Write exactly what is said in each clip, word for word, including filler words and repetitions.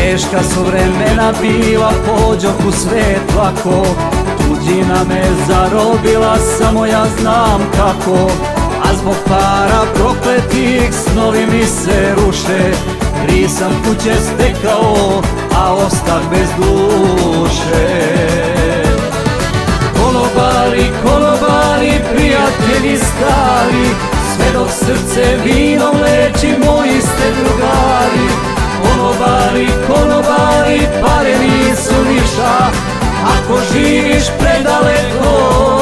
Teška su vremena bila, pođoh u svet lako. Tuđina me zarobila, samo ja znam kako. A zbog para prokletih snovi mi se ruše. Tri sam kuće stekao, a ostah bez duše. Konobari, konobari, prijatelji stari, sve dok srce vinom leči, moji ste drugari. Konobari, konobari, pare nisu ništa, ako živiš predaleko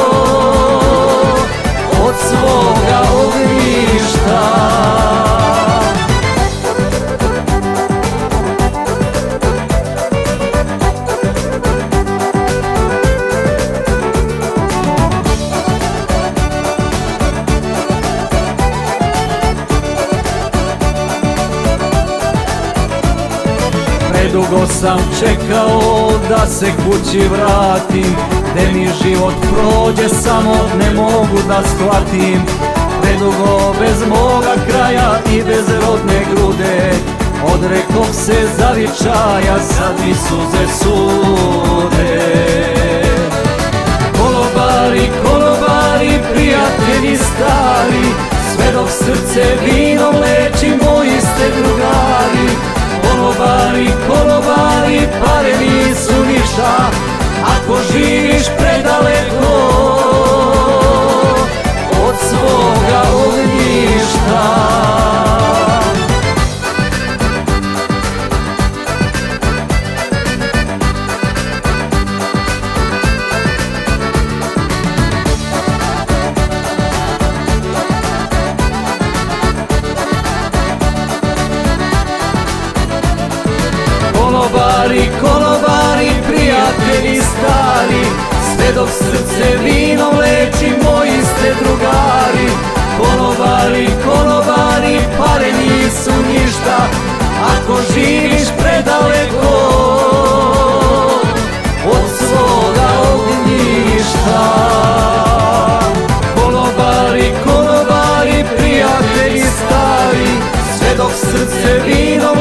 od svoga ognjišta. Predugo sam čekao da se kući vratim, gde mi život prođe samo ne mogu da shvatim. Predugo bez moga kraja i bez rodne grude, odrekoh se zavičaja, sad mi suze sude. Konobari, konobari, prijatelji stari, sve dok srce vinom leči, moji ste drugari. Konobari, konobari, pare nisu ništa, ako živiš predaleko od svoga ognjišta. Konobari, konobari, prijatelji stari, sve dok srce vinom leči, moji ste drugari. Konobari, konobari, pare nisu ništa, ako živiš predaleko od svoga ognjišta. Konobari, konobari, prijatelji stari, sve dok srce vinom